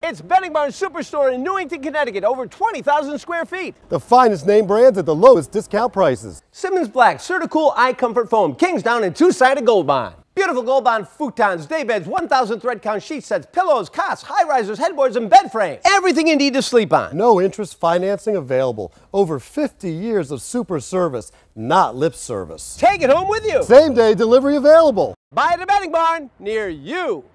It's Bedding Barn Superstore in Newington, Connecticut, over 20,000 square feet. The finest name brands at the lowest discount prices. Simmons Black, Certicool Eye Comfort Foam, Kingsdown and two-sided Gold Bond. Beautiful Gold Bond futons, daybeds, 1,000 thread count sheet sets, pillows, cots, high risers, headboards, and bed frames. Everything you need to sleep on. No interest financing available. Over 50 years of super service, not lip service. Take it home with you. Same day delivery available. Buy at a Bedding Barn near you.